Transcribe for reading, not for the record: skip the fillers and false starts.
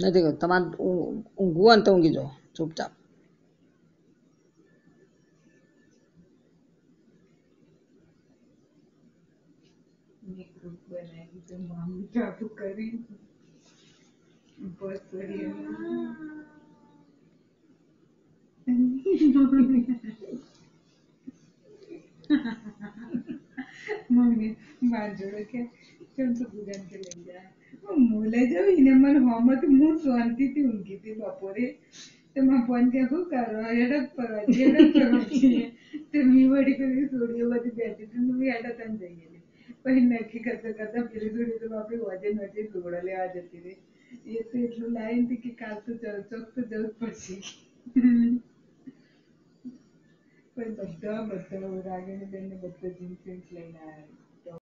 નથી કરવું. તમારે ઊંઘવું હોય ને તો ઊંઘી જાઓ ચૂપચાપ. એક ગ્રુપ બનાવી તો મામી ચાલુ કરી બસ પડી મમ્મી બાર જોડે કે કેમ તો ગુજાન કે લઈ જાય મોલે જાવ એને મને હમત હું શાંતિથી ઊંઘી હતી બપોરે તો માં ફોન કે શું કરો હેડક પરવા જઈએ તે મી વળી કરી સોડીઓ બધી બેઠી હતી હું હેડક તન જઈએ પછી નક્કી કરતા કરતા પેલી સોડી તો બાપરે વજે નજે લુગડા લેવા જતી રહી એ તો એટલું લાઈન હતી કે કાલ તો ચોક તો જવું જ પડશે પણ બધા રાગીણી બેન ને બધા જીન્સ લઈને આવ્યા